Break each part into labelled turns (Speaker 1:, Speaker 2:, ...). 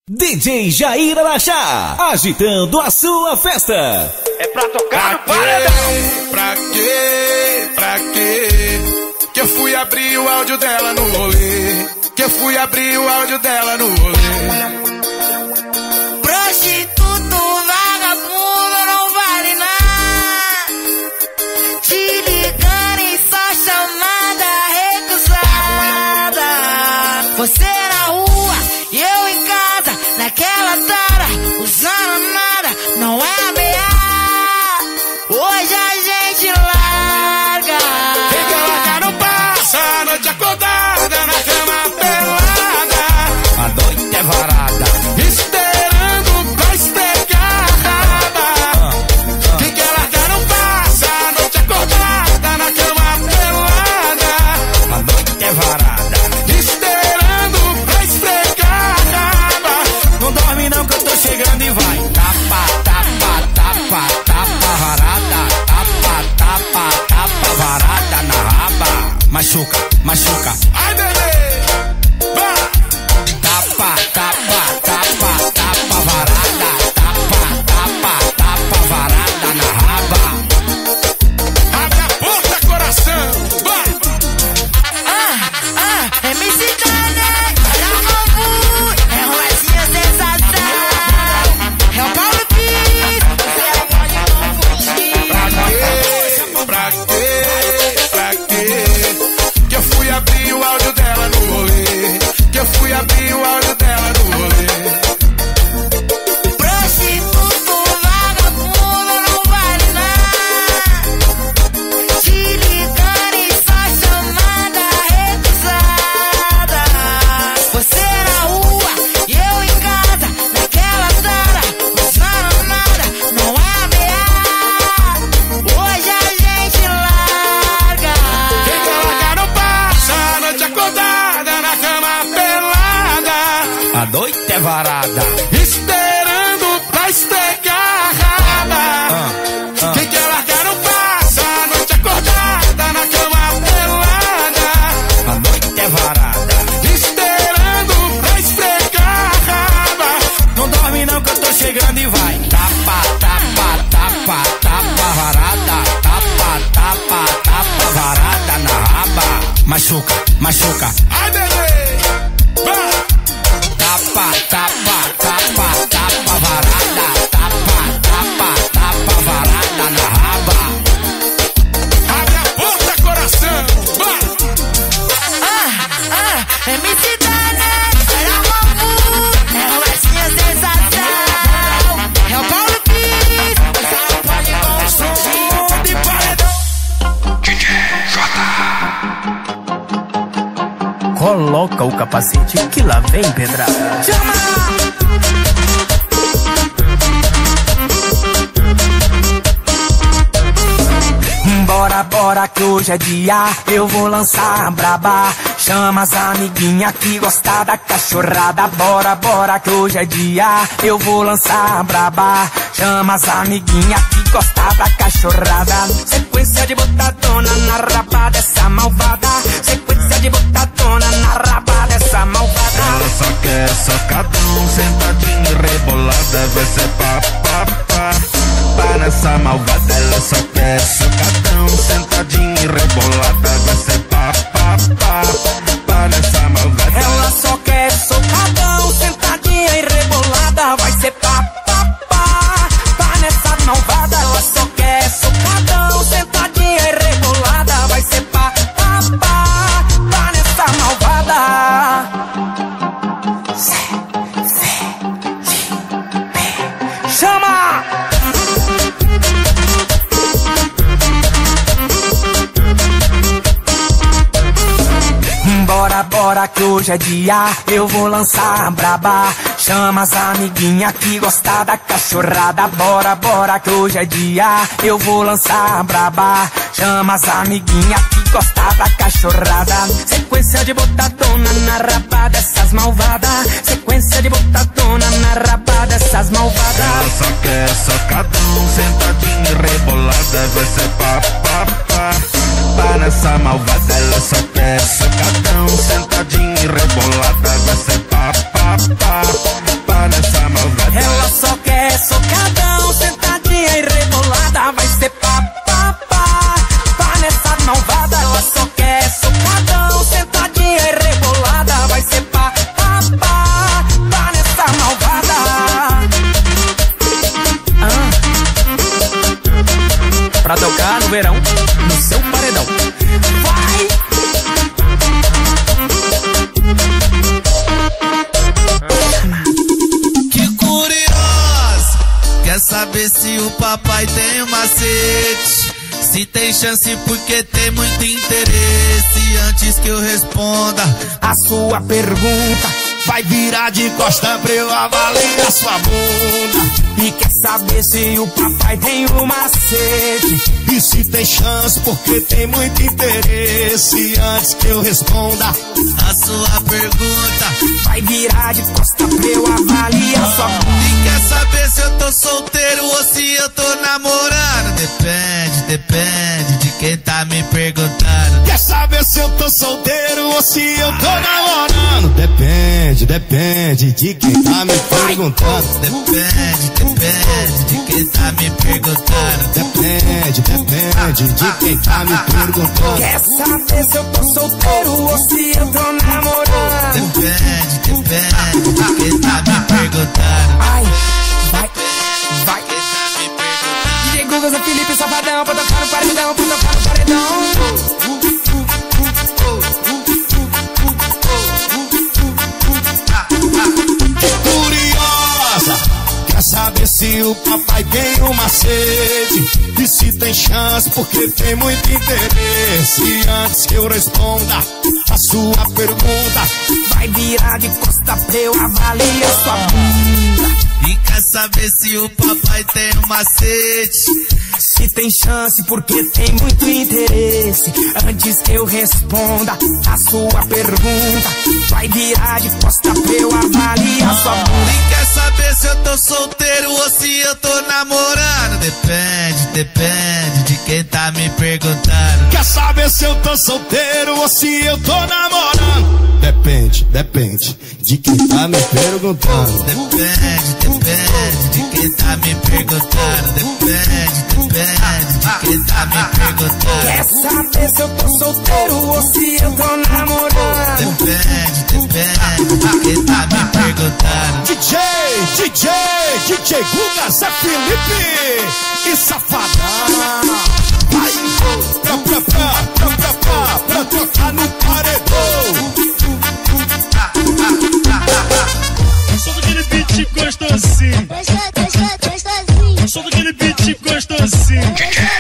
Speaker 1: DJ Jair Araxá, agitando a sua festa.
Speaker 2: É pra tocar no paredão.
Speaker 3: Pra quê? Que eu fui abrir o áudio dela no rolê.
Speaker 4: Prostituto, vagabundo, não vale nada. Te ligando e só chamada recusada. Você na rua e eu em casa, naquela tara, usando nada, não é ameaça. Hoje a gente larga.
Speaker 3: Quem quer largar não passa a noite acordada na cama pelada.
Speaker 2: A noite é varada,
Speaker 3: esperando pra espegar a raba. Quem quer largar não passa a noite acordada na cama pelada.
Speaker 2: a noite é varada.
Speaker 3: Esperando pra espegar a raba.
Speaker 2: Não dorme não que eu tô chegando e vai. Tapa, tapa, tapa, tapa varada. Tapa, tapa, tapa varada na raba. Machuca, machuca.
Speaker 3: Ai, bebê, vai.
Speaker 2: Tapa, tapa, tapa, tapa varada. Tapa, tapa, tapa varada na raba.
Speaker 3: Abre a porta, coração, vai.
Speaker 4: MC Dane, olha o bambu, é Rosinha sensação. É o Paulo Pires, você não pode confundir.
Speaker 3: Pra quê? Que eu fui abrir o áudio dela no rolê.
Speaker 4: Prostituto, vagabundo, não vale nada. Te ligando e só chamada recusada. Você na rua e eu em casa, naquela tara, usando nada, não é ameaça. Hoje a gente larga.
Speaker 3: Quem quer largar não passa a noite acordada na cama pelada.
Speaker 2: A noite é varada.
Speaker 3: Esperando pra espegar a raba. Quem quer largar não passa a noite acordada na cama pelada.
Speaker 2: A noite é varada.
Speaker 3: Esperando pra espegar a raba.
Speaker 2: Não dorme não que eu tô chegando e vai. Tapa, tapa, tapa, tapa varada. Tapa, tapa, tapa varada na raba. Machuca, machuca.
Speaker 3: Ai, bebê, vai.
Speaker 2: Tapa, tapa, tapa, tapa varada. Tapa, tapa, tapa varada na raba.
Speaker 3: Abre a porta, coração, vai.
Speaker 4: MC Dane, olha o bambu, é Rosinha sensação. É o Paulo Pires, você não pode confundir.
Speaker 3: De paredão.
Speaker 5: Coloca o capacete que lá vem pedrada. Bora, bora que hoje é dia, eu vou lançar a braba. Chama as amiguinhas que gostam da cachorrada. Bora, bora que hoje é dia, eu vou lançar a braba. Chama as amiguinhas que gostam da cachorrada. Sequência de botadona na raba dessa malvada. Sequência de botadona na raba dessa malvada.
Speaker 6: Ela só quer socadão, sentadinha e rebolada. Vai ser pá, pá, pá. Pá nessa malvada. Ela só quer socadão, sentadinha e rebolada. Vai ser pá, pá, pá. Pá nessa malvada.
Speaker 5: Ela só quer socadão, sentadinha e rebolada. Vai ser pá, pá, pá. Pá nessa malvada. Ela só quer socadão, sentadinha e rebolada. Vai ser pá, pá, pá. Pá nessa malvada. Chama! Bora, bora que hoje é dia, eu vou lançar a braba. Chama as amiguinhas que gostam da cachorrada. Bora, bora que hoje é dia, eu vou lançar a braba. Chama as amiguinhas que gostam da cachorrada. Sequência de botadona na raba dessas malvadas. Sequência de botadona na raba dessas malvadas.
Speaker 6: Ela só quer socadão, sentadinha e rebolada. Vai ser pá, pá, pá. Pá nessa malvada. Ela só quer socadão, sentadinha e rebolada. Vai ser pá, pá, pá. Pá
Speaker 2: saber se o papai tem um macete, se tem chance porque tem muito interesse. Antes que eu responda
Speaker 5: a sua pergunta,
Speaker 1: vai virar de costa pra eu avaliar sua bunda.
Speaker 5: e quer saber se o papai tem um macete,
Speaker 1: E se tem chance porque tem muito interesse. Antes que eu responda
Speaker 2: a sua pergunta,
Speaker 5: vai virar de costa pra eu avaliar sua bunda.
Speaker 2: e quer saber se eu tô solteiro ou se eu tô namorando. Depende de quem tá me perguntando.
Speaker 1: Quer saber se eu tô solteiro ou se eu tô namorando? Depende de quem tá me perguntando.
Speaker 2: Depende de quem tá me perguntando.
Speaker 1: Depende de quem tá me perguntando.
Speaker 5: Quer saber se eu tô solteiro ou se eu tô namorando?
Speaker 2: Depende de quem tá me perguntando.
Speaker 5: Ai, vai.
Speaker 2: Quem tá me perguntando.
Speaker 5: DJ Guga, Zé Felipe, Safadão, pra tocar no paredão, pra tocar no paredão.
Speaker 1: Curiosa, quer saber se o papai tem um macete, e se tem chance porque tem muito interesse. Antes que eu responda a sua pergunta,
Speaker 5: vai virar de costa pra eu avaliar sua bunda.
Speaker 2: E quer saber se o papai tem um macete,
Speaker 5: se tem chance porque tem muito interesse. Antes que eu responda a sua pergunta, vai virar de costa pra eu avaliar sua bunda.
Speaker 2: e quer saber se eu tô solteiro ou se eu tô namorando. Depende de quem tá me perguntando.
Speaker 1: quer saber se eu tô solteiro ou se eu tô namorando? Depende de quem tá me perguntando.
Speaker 2: Depende de quem tá me perguntando. Depende de quem tá me perguntando.
Speaker 5: Quer saber se eu tô solteiro ou se eu tô namorando?
Speaker 2: Depende de quem tá me perguntando.
Speaker 1: DJ Guga, Zé Felipe e Safadão. Vai pra tocar no paredão.
Speaker 3: Só daquele beat gostosinho. Só daquele beat gostosinho.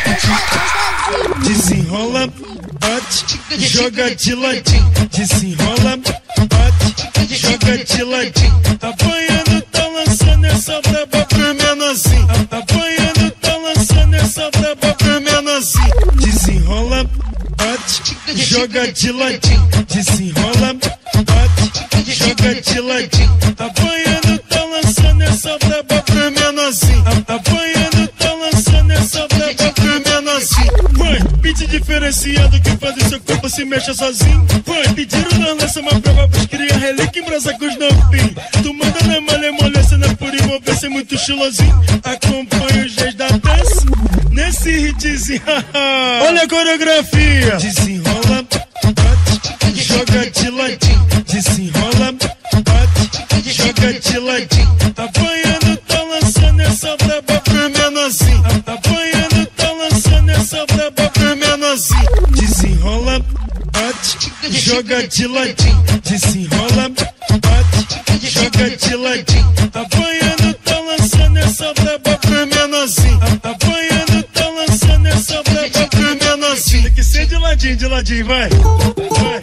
Speaker 3: Desenrola, bate, joga de ladinho. Desenrola, bate, joga de ladinho. Apanhando, tá lançando essa braba pro menorzinho. Apanhando, tá lançando essa braba pro menorzinho. Desenrola, bate, joga de ladinho. Desenrola, bate, joga de ladinho. Apanhando, tá lançando essa braba pro menorzinho. Apanhando, tá lançando essa braba pro menorzinho. Vai, beat diferenciado que faz o seu corpo se mexa sozinho. Vai, pediram na lança uma prova pros cria relíquia em brasa com os novinhos. Tu manda na malha, molha, cena por envolver, ser muito estilosinho. Acompanha os dias da dança nesse hitzinho. Olha a coreografia. Desenrola, bate, joga de ladinho. Desenrola, bate, joga de ladinho. Apanhando, tá lançando essa braba pro menorzinho. Apanhando, tá lançando essa braba pro menorzinho. Desenrola, bate, joga de ladinho. Desenrola, bate, joga de ladinho. Apanhando, tá lançando essa braba pro menorzinho. Apanhando, tá lançando essa braba pro menorzinho. Tem que ser de ladinho, vai. Vai.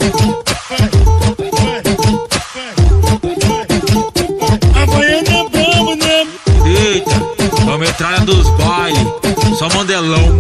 Speaker 3: Apanhando é brabo, né?
Speaker 7: Eita, é a metralha dos bailes, só mandelão.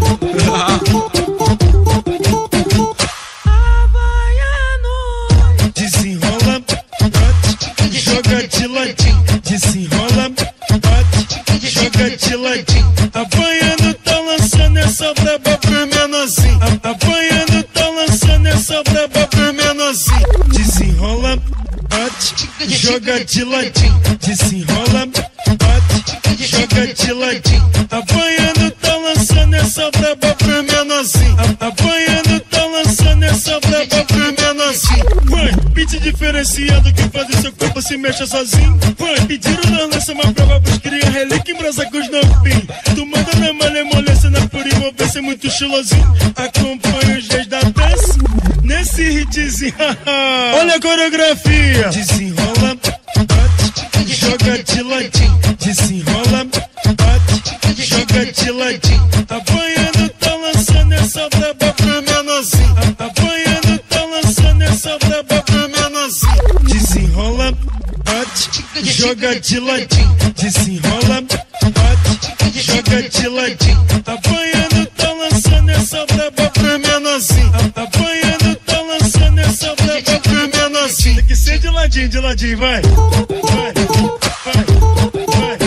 Speaker 3: Desenrola, bate, joga de ladinho. Desenrola, bate, joga de ladinho. Apanhando, tá lançando essa braba pro menorzinho. Apanhando, tá lançando essa braba pro menorzinho. Desenrola, bate, joga de ladinho. Desenrola, bate, joga de ladinho. Apanhando, tá lançando essa braba pro menorzinho. Apanhando, tá lançando essa braba pro menorzinho. Vai, beat diferenciado que faz o seu corpo se mexa sozinho. Vai, pediram na lança uma prova pros cria relíquia em brasa com os novinhos. Tu manda na malha, molha, cena por envolver, ser muito estilosinho. Acompanha os dias da dança nesse hitzinho. Olha a coreografia. Desenrola, bate, joga de ladinho. Desenrola, bate, joga de ladinho. Apanhando tá lançando essa braba pro menorzinho. Apanhando tá lançando essa braba pro menorzinho. Desenrola, bate, joga de ladinho. Desenrola, bate, joga de ladinho. Apanhando tá lançando essa braba pro menorzinho. Apanhando tá lançando essa braba pro menorzinho. Tem que ser de ladinho, vai. Vai, vai, vai,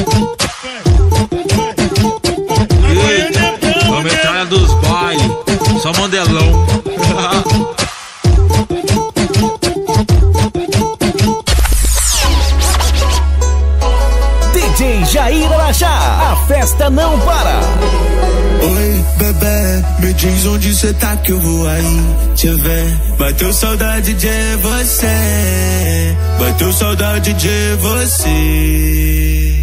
Speaker 3: vai.
Speaker 7: Eita, a metralha dos bailes, só modelão.
Speaker 8: DJ Jair Arajá, a festa não para.
Speaker 9: Oi, bebê, me diz onde cê tá que eu vou aí te ver. Bateu saudade de você, bateu saudade de você.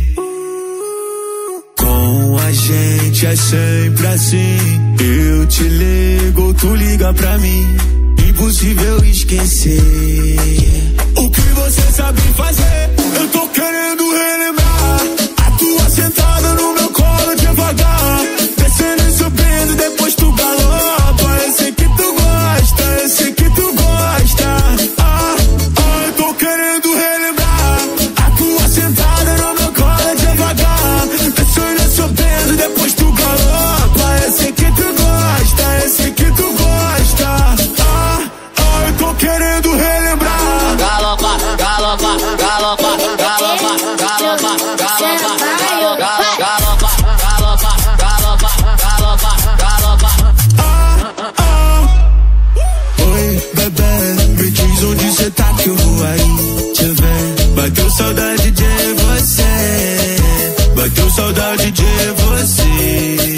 Speaker 9: Com a gente é sempre assim, eu te ligo, tu liga pra mim. Impossível esquecer o que você sabe fazer. Eu tô querendo relembrar a tua sentada no meu colo devagar, descendo e subindo, depois tu galopa. Eu sei que tu gosta, eu sei que tu gosta. Eu tô querendo relembrar a tua sentada no meu colo devagar, descendo e subindo, depois tu galopa. Eu sei que tu gosta, eu sei que tu gosta. Eu tô querendo relembrar.
Speaker 4: Galopa, galopa, galopa, galopa, galopa, galopa, galopa, galopa, galopa, galopa, galopa.
Speaker 9: Oi, bebê, me diz onde cê tá que eu vou aí te ver. Bateu saudade de você, bateu saudade de você.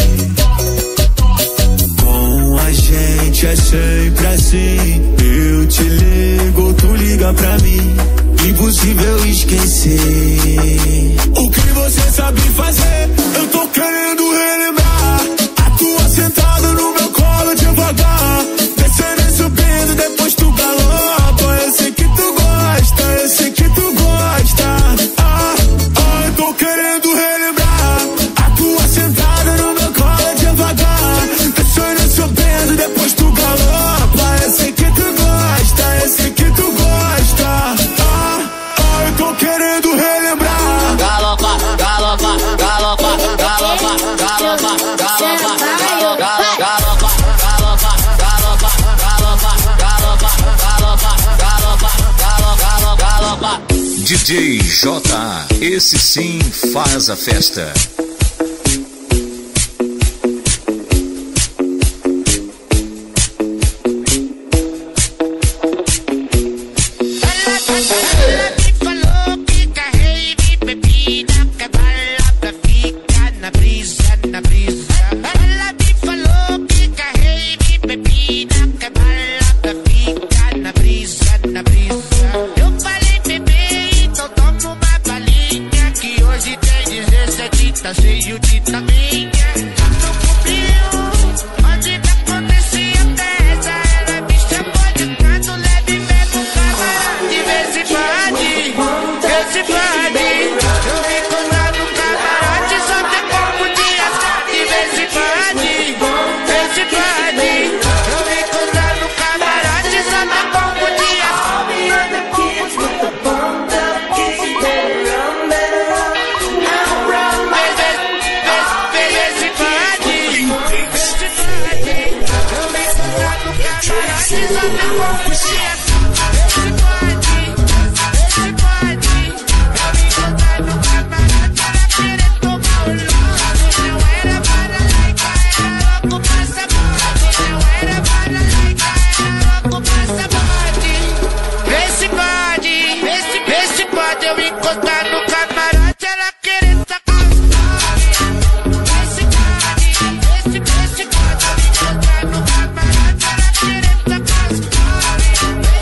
Speaker 9: Com a gente é sempre assim, eu te ligo, tu liga pra mim. Impossível esquecer o que você sabe fazer. Eu tô querendo relembrar a tua sentada no meu colo devagar, descendo e subindo, depois tu galopa. Eu sei que tu gosta, eu sei que tu gosta. Eu tô querendo relembrar a tua sentada no meu colo devagar, descendo e subindo, depois tu galopa. Eu sei que tu gosta, eu sei que tu gosta. Eu tô querendo relembrar.
Speaker 4: Galopa, galopa, galopa, galopa, galopa, galopa, galopa, galopa, galopa, galopa, galopa, galopa.
Speaker 10: DJ J, esse sim faz a festa.
Speaker 4: Tá cheio de taminha, não cumpriu. Onde que acontecia a festa? Ela me chamou de canto, leve mesmo camarote. Vê se pode. Eu vim comprar no camarote, só tem pouco de asfalto. Vê se pode. Eu vim comprar no camarote, só tem pouco de asfalto. Eu encostar no camarote, ela querer sacar os esse pode, eu encostar no camarote, ela querer sacar os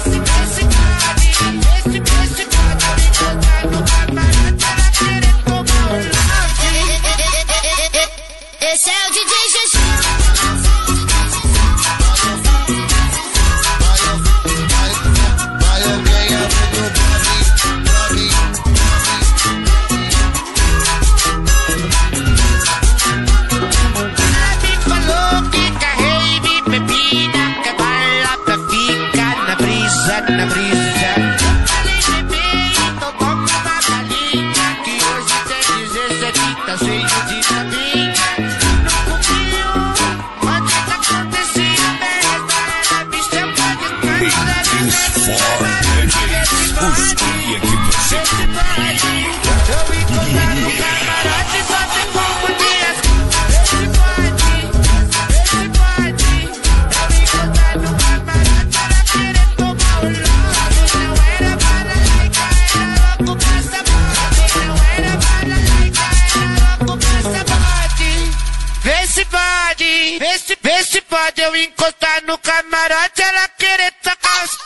Speaker 4: pode eu encostar no camarote, ela querer tocar os...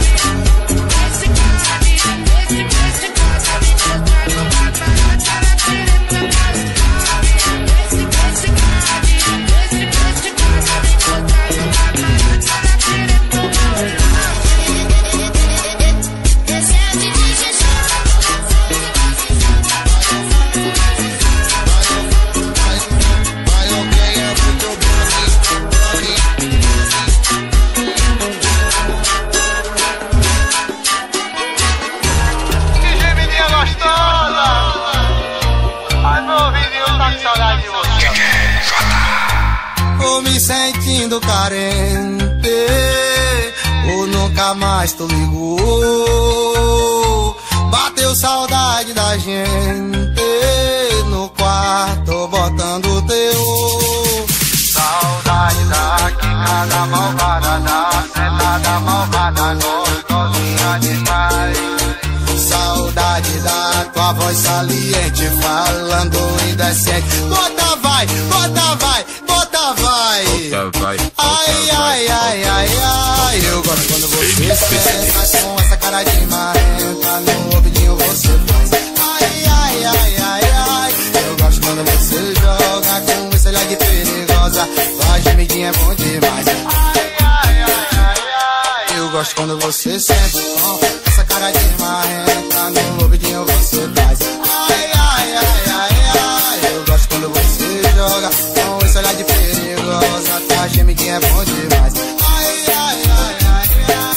Speaker 11: Tô me sentindo carente, ou nunca mais tu ligou. Bateu saudade da gente no quarto botando teu. Saudade da quicada malvada, da sentada malvada, gostosinha demais. Saudade da tua voz saliente, falando indecente. Bota vai, bota vai, bota vai. Ai, ai, ai, ai, ai. Eu gosto quando você senta com essa cara de marrenta. No ouvidinho você faz. Ai, ai, ai, ai, ai. Eu gosto quando você joga com esse olhar de perigosa. Tua gemidinha é bom demais. Ai, ai, ai, ai, ai. Eu gosto quando você senta com essa cara de marrenta. No ouvidinho você faz. Ai, ai, ai, ai, ai. Eu gosto quando você joga com esse olhar de perigosa. Tua gemidinha é bom demais. Ai, ai, ai, ai, ai.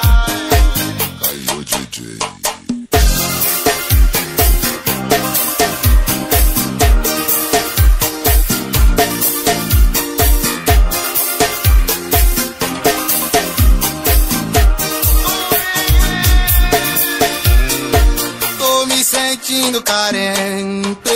Speaker 11: Caiu DJ. Tô me sentindo carente,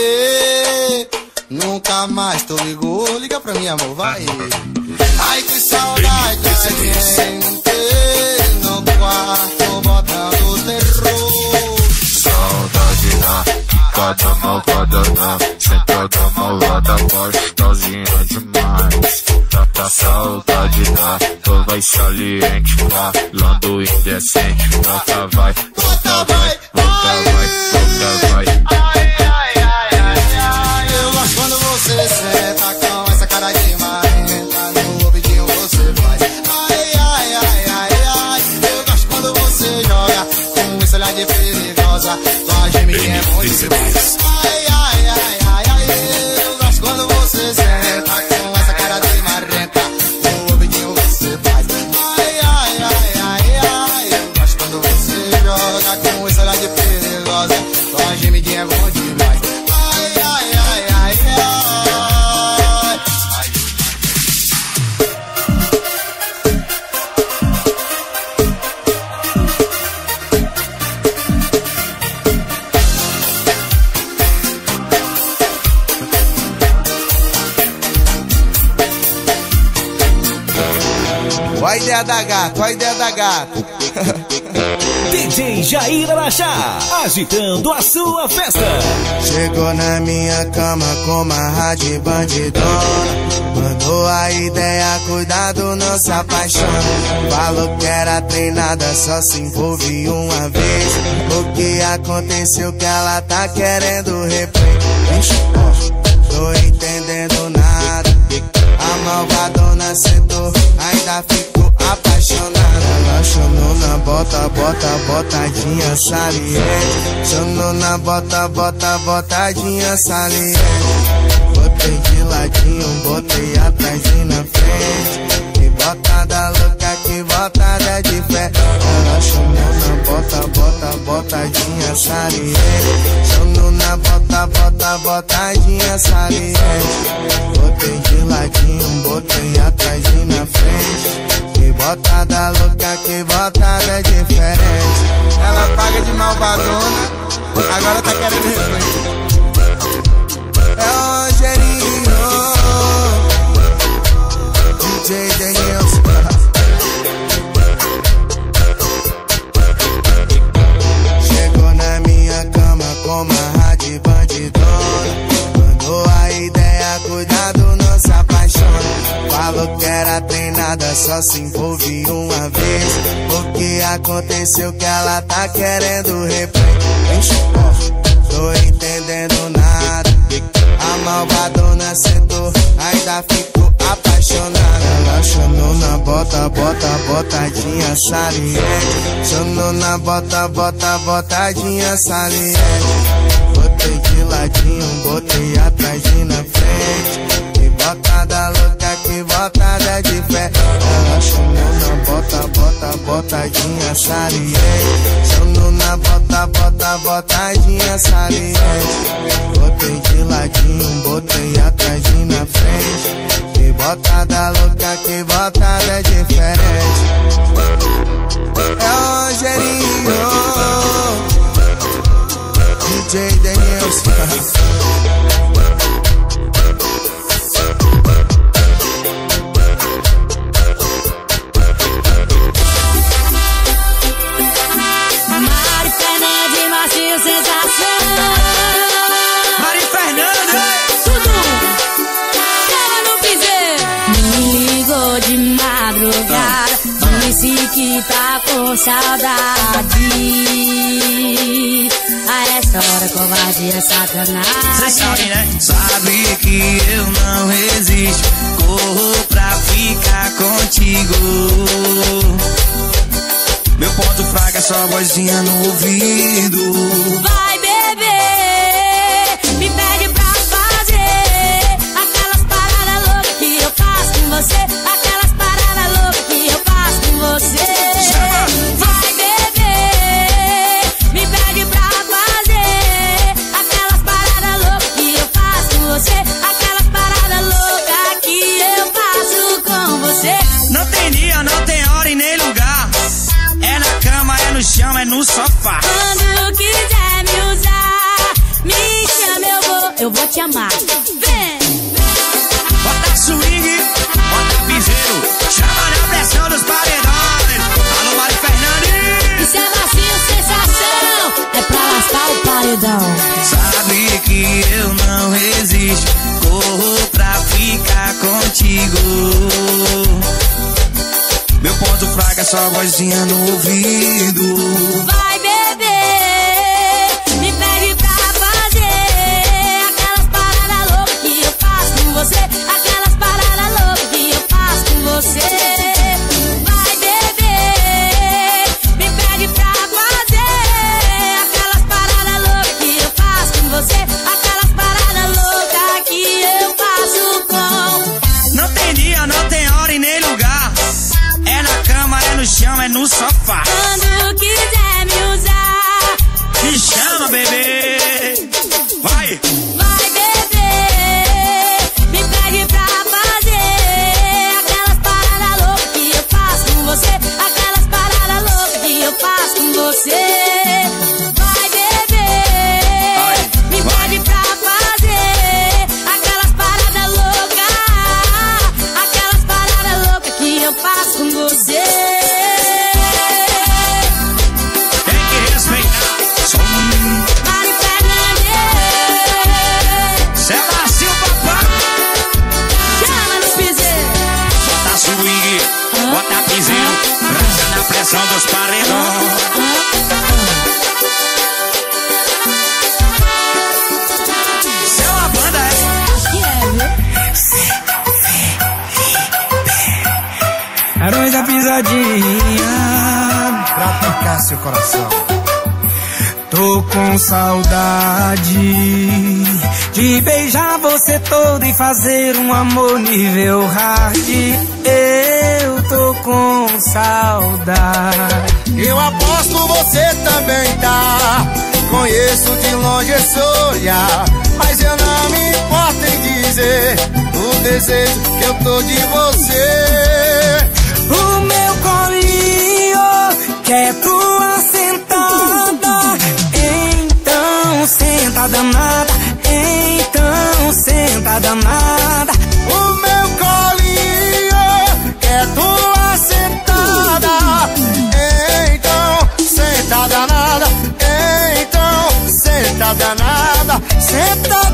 Speaker 11: nunca mais tu ligou. Liga pra mim, amor, vai. Ai, que saudade da gente no quarto botando terror.
Speaker 6: Saudade da quicada malvada, da sentada malvada, gostosinha demais. Tá saudade da tua voz saliente, falando indecente. Bota vai, bota vai, bota vai, bota vai.
Speaker 11: Ai, ai, ai, ai, ai. Eu gosto quando você senta com essa cara de marrenta. No ouvidinho você faz. Ai, ai, ai, ai, ai. Eu gosto quando você joga com esse olhar de perigosa. Tua gemidinha é bom demais. Ai, ai, ai, ai, ai. Eu gosto quando você senta com essa cara de marrenta. No ouvidinho você faz. Ai, ai, ai, ai, ai. Eu gosto quando você joga com esse olhar de perigosa. Tua gemidinha é bom demais. Ai, ai, ai, ai, ai.
Speaker 12: Olha a ideia da gata, olha a ideia da gata.
Speaker 8: DJ Jair Araxá, agitando a sua festa.
Speaker 11: Chegou na minha cama com uma rádio bandidona. Mandou a ideia, cuidado, não se apaixona. Falou que era treinada, só se envolve uma vez. O que aconteceu que ela tá querendo replay? Tô entendendo nada. A malvadona sentou, ainda ficou apaixonada. Ela chamou na bota, bota, botadinha saliente. Chamou na bota, bota, botadinha saliente. Botei de ladinho, botei atrás e na frente. Que botada louca, que botada de fé. Ela chamou na bota, bota, botadinha saliente. Chamou na bota, bota, botadinha saliente. Botei de ladinho, botei atrás e na frente. Que botada louca, que botada diferente. Ela paga de malvadona, agora tá querendo replay. É o Rogerinho, DJ Denilson. Chegou na minha cama com uma rádio bandidona. Mandou a ideia, cuidado, não se apaixona. Falou que era só se envolve uma vez. O que aconteceu que ela tá querendo repreender? Tô entendendo nada. A malvadona sentou, ainda ficou apaixonada. Ela chamou na bota, botadinha saliente. Chamou na bota, botadinha saliente. Botei de ladinho, botei atrás e na frente. Que botada louca, que botada de fé. Ela chamou na bota, botadinha saliente. Chamou na bota, botadinha saliente. Botei de ladinho, botei atrás e na frente. Que botada louca, que botada diferente. É o Rogerinho, DJ Denilson.
Speaker 13: Mari Fernandes, Marcinho Sensação.
Speaker 2: Mari Fernandes,
Speaker 13: tudo. Chama no piseiro. Me ligou de madrugada, disse que tá com saudade. A essa hora covardia é sacanagem.
Speaker 2: Cês sabem, né? Sabe que eu não resisto. Corro pra ficar contigo. Meu ponto fraco é só vozinha no ouvido.
Speaker 13: Vai beber, me pede pra fazer aquelas paradas loucas que eu faço com você. Aquelas paradas loucas que eu faço com você. Vai beber, me pede pra fazer aquelas paradas loucas que eu faço com você. Aquelas paradas loucas que eu faço com você.
Speaker 2: Não tem dia, não tem hora e nem lugar. É na cama, é no chão, é no sofá.
Speaker 13: Quando quiser me usar, me chama, eu vou te amar. Vem!
Speaker 2: Bota swing, bota piseiro. Chama na pressão dos paredões. Alô, Mari Fernandes.
Speaker 13: Isso é Marcinho Sensação, é pra lascar o paredão.
Speaker 2: Sabe que eu não resisto. Corro pra ficar contigo. Meu ponto fraco é só vozinha no ouvido.
Speaker 13: Vai beber, me pede pra fazer aquelas paradas loucas que eu faço com você. Aquelas paradas loucas que eu faço com você. Vai beber, me pede pra fazer aquelas paradas loucas que eu faço com você. Aquelas paradas loucas que eu faço com.
Speaker 2: Não tem dia, não tem hora e nem lugar. É na cama, é no chão, é no sofá.
Speaker 13: Quando quiser me usar,
Speaker 2: me chama, bebê. Vai!
Speaker 13: vai beber, me pede pra fazer aquelas paradas loucas que eu faço com você. Aquelas paradas loucas que eu faço com você. Vai beber, me pede pra fazer aquelas paradas loucas. Aquelas paradas loucas que eu faço com você.
Speaker 2: Tem que respeitar.
Speaker 13: Mari Fernandes,
Speaker 2: Sebastião Papai.
Speaker 13: chama no piseiro.
Speaker 2: Bota swing, bota piseiro. Presta na pressão dos paredões. Isso é uma banda, é?
Speaker 13: Acho que é, viu?
Speaker 5: Barões da pisadinha,
Speaker 11: Pra tocar seu coração.
Speaker 5: tô com saudade de beijar você todo e fazer um amor nível hard. Eu tô com saudade.
Speaker 11: Eu aposto você também tá. Conheço de longe esse olhar, mas eu não me importo em dizer o desejo que eu tô de você.
Speaker 5: O meu colinho quer tua sentada. Então senta danada, então senta danada.
Speaker 11: O meu colinho quer tua sentada. Então senta danada. Então senta danada. Senta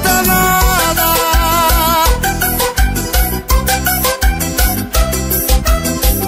Speaker 11: danada.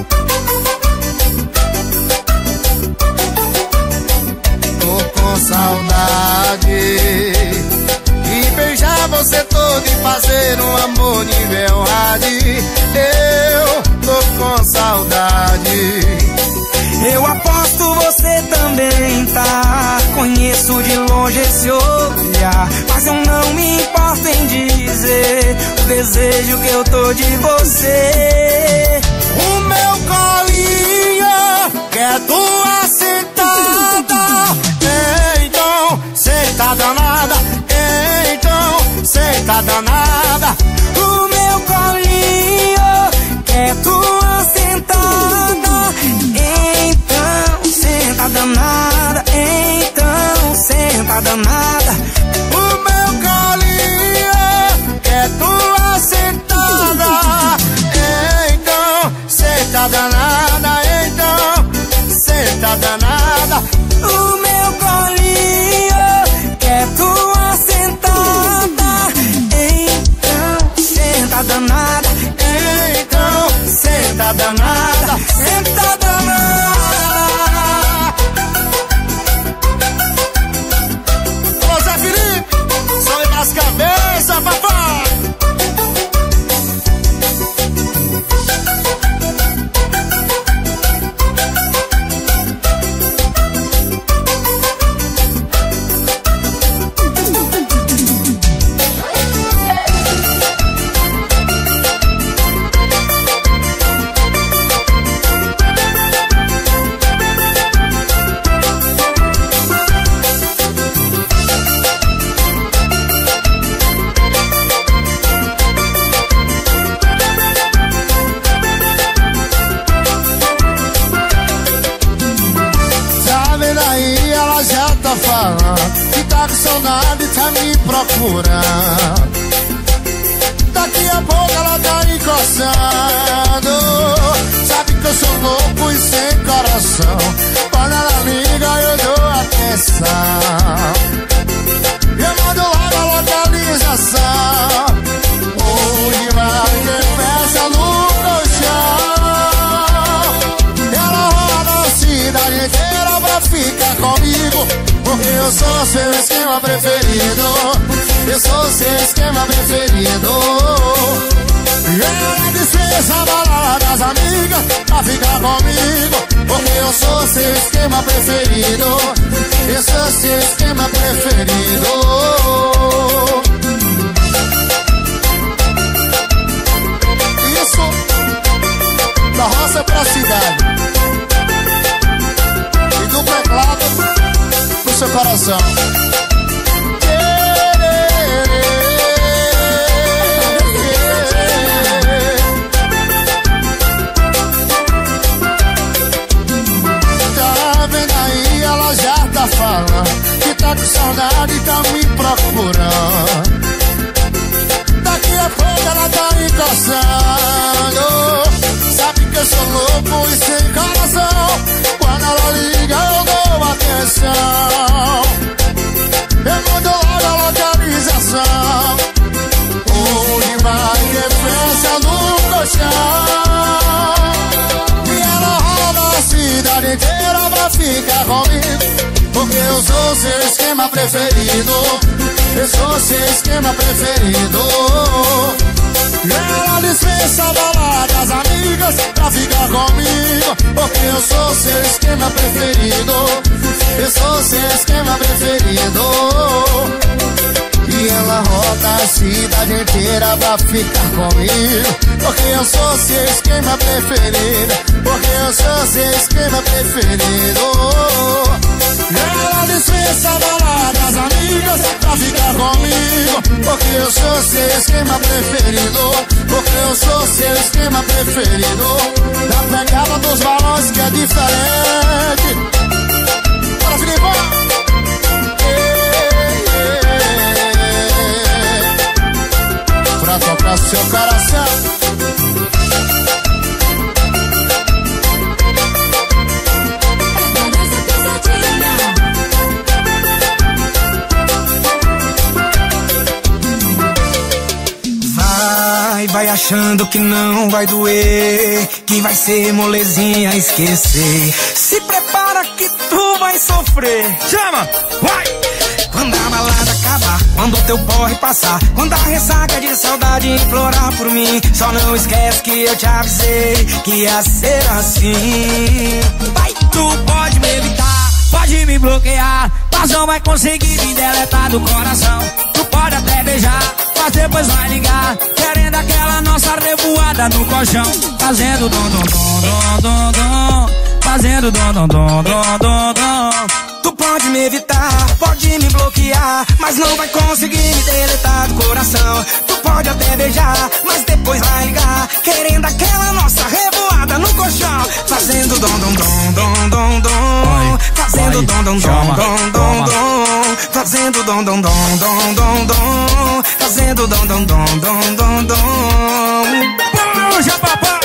Speaker 1: nível hard. Eu tô com saudade.
Speaker 5: Eu aposto você também tá. Conheço de longe esse olhar, mas eu não me importo em dizer o desejo que eu tô de você.
Speaker 1: O meu colinho quer tua sentada. Então, senta danada. Então, senta danada.
Speaker 5: O meu colinho quer tua sentada. Então, senta danada. Então, senta danada.
Speaker 1: O meu colinho quer tua sentada. Então, senta danada. Então, senta danada.
Speaker 5: O meu colinho quer tua sentada. Então, senta danada.
Speaker 1: Então, senta danada.
Speaker 5: Senta danada.
Speaker 1: Ô Zé Felipe, sobe pras cabeças, papai. Que tá com saudade e tá me procurando. Daqui a pouco ela tá encostando. Sabe que eu sou louco e sem coração. Quando ela liga eu dou atenção. Eu mando logo a localização. Onde vai ter festa no colchão. Ela roda a cidade inteira pra ficar comigo, porque eu sou seu esquema preferido. Eu sou seu esquema preferido. E ela dispensa a balada das amigas pra ficar comigo, porque eu sou seu esquema preferido. Eu sou seu esquema preferido. Isso da roça pra cidade e do teclado no seu coração. Tá vendo aí, ela já tá falando que tá com saudade e tá me procurando. Daqui a pouco ela tá encostando. Sabe que eu sou louco e sem coração. Quando ela liga eu dou atenção. Eu mando logo a localização. Onde vai ter festa no colchão. E ela roda a cidade inteira pra ficar comigo, porque eu sou seu esquema preferido. Eu sou seu esquema preferido. E ela dispensa a balada das amigas pra ficar comigo, porque eu sou seu esquema preferido. Eu sou seu esquema preferido. E ela roda a cidade inteira pra ficar comigo, porque eu sou seu esquema preferido. Porque eu sou seu esquema preferido. E ela dispensa a balada das amigas pra ficar comigo, porque eu sou seu esquema preferido. Porque eu sou seu esquema preferido. Da pegada dos balões que é diferente. Bora, Filipão! Pra tocar seu coração.
Speaker 5: Vai achando que não vai doer, que vai ser molezinha esquecer. Se prepara que tu vai sofrer.
Speaker 2: Chama, vai!
Speaker 5: Quando a balada acabar, quando teu porre passar, quando a ressaca de saudade implorar por mim, só não esquece que eu te avisei que ia ser assim.
Speaker 2: Vai, tu pode me evitar, pode me bloquear, mas não vai conseguir me deletar do coração. Tu pode até beijar, mas depois vai ligar, querendo aquela nossa revoada no colchão, fazendo dom dom dom dom dom dom, fazendo dom dom dom dom dom dom.
Speaker 5: Tu pode me evitar, pode me bloquear, mas não vai conseguir me deletar do coração. Tu pode até beijar, mas depois vai ligar, querendo aquela nossa revoada no colchão, fazendo dom dom dom dom dom dom, fazendo dom dom dom dom dom dom, fazendo dom dom dom dom dom dom, fazendo dom dom dom dom dom dom.
Speaker 2: Puxa, papai!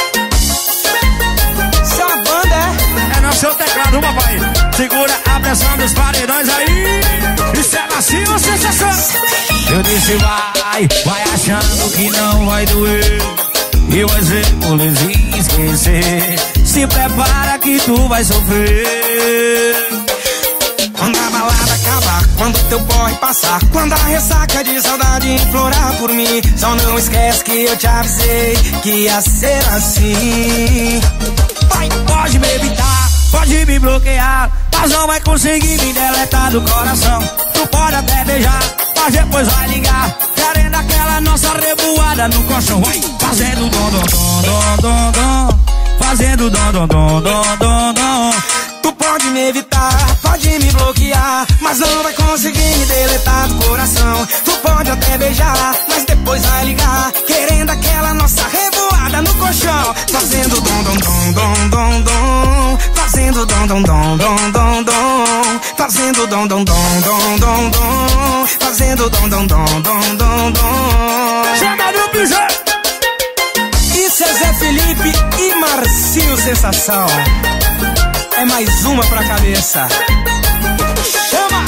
Speaker 5: Isso é uma banda, é?
Speaker 2: É no seu teclado, papai. Segura a pressão dos paredões aí. Isso é macio ou sensação? Eu disse vai achando que não vai doer, e vai ser molezinho esquecer. Se prepara que tu vai sofrer.
Speaker 5: Quando a balada acabar, quando teu porre passar, quando a ressaca de saudade implorar por mim, só não esquece que eu te avisei que ia ser assim.
Speaker 2: Vai, pode me evitar, pode me bloquear, mas não vai conseguir me deletar do coração. Tu pode até beijar, mas depois vai ligar, querendo aquela nossa revoada no colchão. Vai, fazendo dom dom dom dom dom, fazendo dom dom dom dom dom dom.
Speaker 5: Tu pode me evitar, pode me bloquear, mas não vai conseguir me deletar do coração. Tu pode até beijar, mas depois vai ligar, querendo aquela nossa revoada no colchão, fazendo dom dom dom dom dom dom, fazendo dom dom dom dom dom dom, fazendo dom dom dom dom dom dom, fazendo dom dom dom dom dom dom.
Speaker 2: Chega no piso!
Speaker 5: Isso é Zé Felipe e Marcinho Sensação. É mais uma pra cabeça. Chama!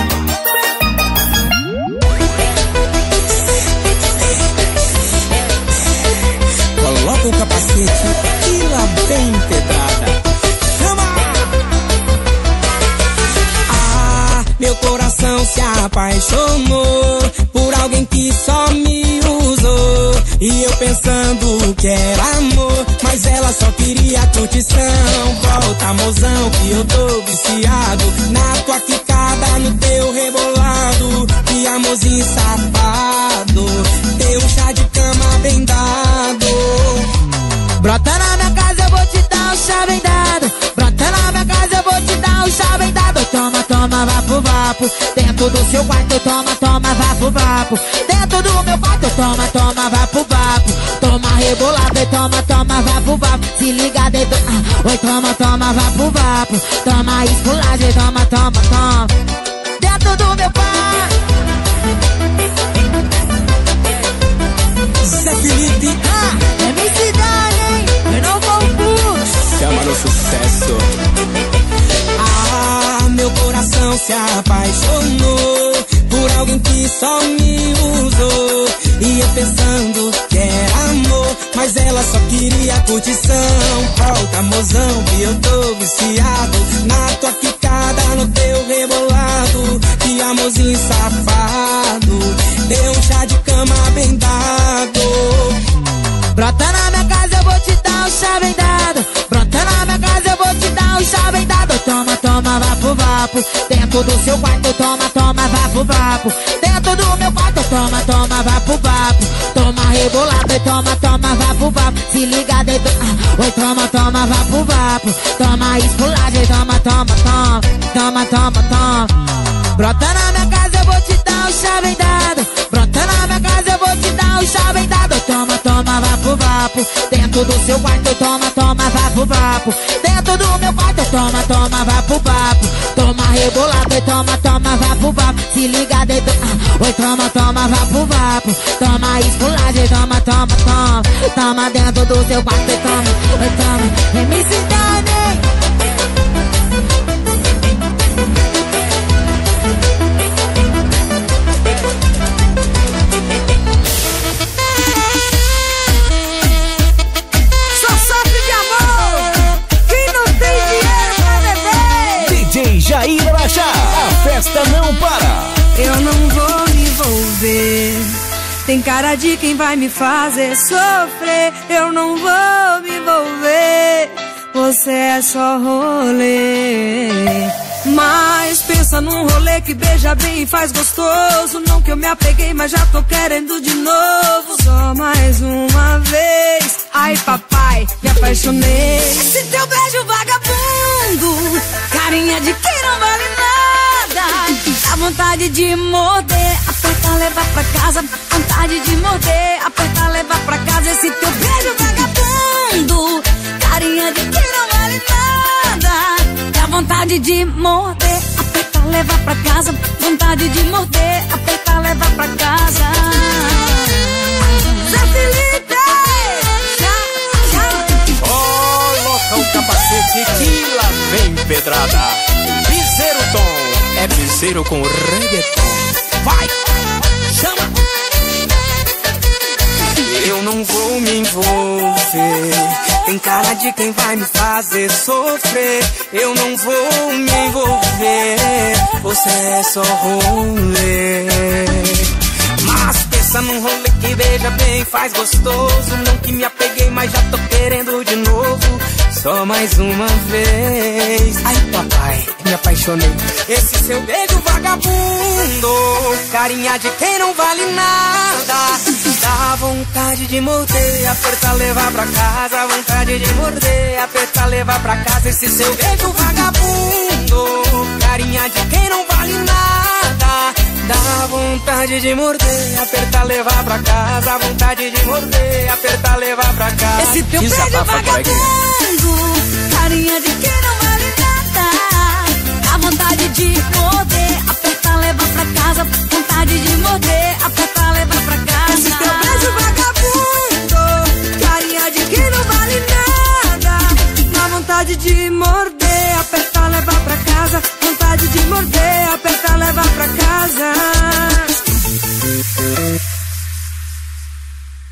Speaker 5: Coloca o capacete e lá vem pedrada. Chama! Ah, meu coração se apaixonou por alguém que só me usou, e eu pensando que era amor, mas ela só queria curtição. Volta, mozão, que eu tô viciado na tua quicada, no teu rebolado. Que amorzinho safado, teu chá de cama bem dado. Brota na minha casa, eu vou te dar um chá bem dado. Brota na minha casa, eu vou te dar um chá bem dado. Toma, toma, vapo, vapo. Dentro do seu quarto, toma, toma, vapo, vapo. Dentro do meu quarto, toma, toma, vapo, vapo. Toma rebolado e toma, toma, vapo, vapo. Se liga dentro, oi, toma, toma, vapo, vapo. Toma esculagem, toma, toma, toma. Dentro do meu quarto. Zé Felipe, é minha cidade, hein? Eu não confundo. Chama no sucesso. Ah, meu coração se apaixonou por alguém que só me usou, e eu pensando que era amor, mas ela só queria curtição. Volta, mozão, que eu tô viciado na tua quicada, no teu rebolado. Que amorzinho safado, deu um chá de cama bem dado. Brota na minha casa, eu vou te dar um chá bem dado. Brota na minha casa, eu vou te dar um chá bem dado. Toma, toma, vapo, vapo. Dentro do seu quarto, toma, toma, vapo, vapo. Dentro do meu quarto, toma, toma, vapo, vapo. Toma rebolado e toma, toma, vapo, vapo. Se liga dentro, oi, toma, toma, vapo, vapo. Toma esculagem, toma, toma, toma. Toma, toma, toma. Brota na minha casa, eu vou te dar um chá bem dado. Brota na minha casa, eu vou te dar um chá bem dado. Toma, toma, vapo, vapo. Dentro do seu quarto, toma, toma, vapo, vapo. Dentro do meu quarto, toma, toma, vapo, vapo. Toma rebolado e toma, toma, vapo, vapo. Se liga dentro, oi, toma, toma, vapo, vapo. Toma esculagem, toma, toma, toma. Toma dentro do seu quarto e toma, oi, toma. MC Dani.
Speaker 8: DJ Jair Araxá, a festa não para.
Speaker 5: Eu não
Speaker 14: Tem cara de quem vai me fazer sofrer. Eu não vou me envolver, você é só rolê. Mas pensa num rolê que beija bem e faz gostoso. Não que eu me apeguei, mas já tô querendo de novo. Só mais uma vez. Ai papai, me apaixonei. Esse teu beijo vagabundo, carinha de quem não vale nada. Dá vontade de morder, apertar, levar pra casa. Vontade de morder, apertar, levar pra casa. Esse teu beijo vagabundo, carinha de quem não vale nada. Dá vontade de morder, apertar, levar pra casa. Vontade de morder, apertar, levar pra casa. Zé Felipe,
Speaker 5: coloca o capacete que lá vem pedrada. Piseiro Tom, é piseiro com reggaeton. Vai, chama. Eu não vou me envolver, tem cara de quem vai me fazer sofrer. Eu não vou me envolver, você é só rolê. Mas pensa num rolê que beija bem, faz gostoso. Não que me apeguei, mas já tô querendo de novo. Só mais uma vez. Ai papai, me apaixonei. Esse seu beijo vagabundo, carinha de quem não vale nada. Dá vontade de morder, apertar, levar pra casa. Vontade de morder, apertar, levar pra casa. Esse seu beijo vagabundo, carinha de quem não vale nada. Dá vontade de morder, apertar, levar pra casa. Vontade de morder, apertar, levar pra casa.
Speaker 14: Esse teu beijo vagabundo, carinha de quem não vale nada. Dá vontade de morder, apertar, levar pra casa. Vontade de morder, apertar, levar pra casa. Esse teu beijo vagabundo, carinha de quem não vale nada. Dá vontade de morder, apertar, levar pra casa. Vontade de morder, apertar, levar pra casa.